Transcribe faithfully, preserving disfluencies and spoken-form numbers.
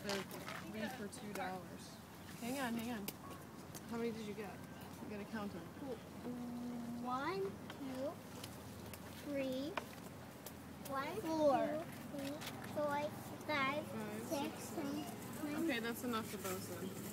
They're three for two dollars. Hang on, hang on. How many did you get? You gotta count them. One, two, three, one, four, two, four, five, Five, six, six, seven, Okay, that's enough for those then.